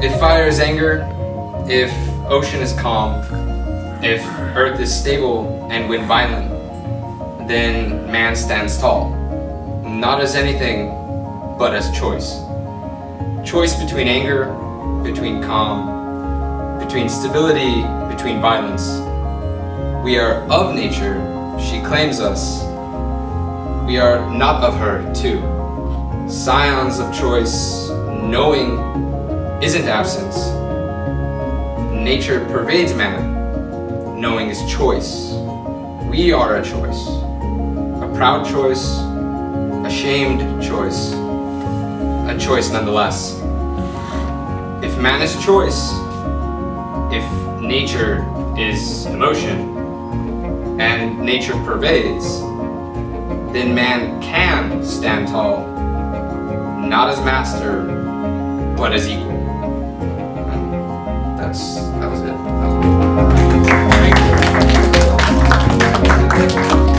If fire is anger, if ocean is calm, if earth is stable and wind violent, then man stands tall, not as anything, but as choice. Choice between anger, between calm, between stability, between violence. We are of nature, she claims us. We are not of her, too. Scions of choice, knowing isn't absence. Nature pervades man, knowing is choice. We are a choice. A proud choice, a shamed choice, a choice nonetheless. If man is choice, if nature is emotion, and nature pervades, then man can stand tall, not as master, but as equal. And that was it. Thank you.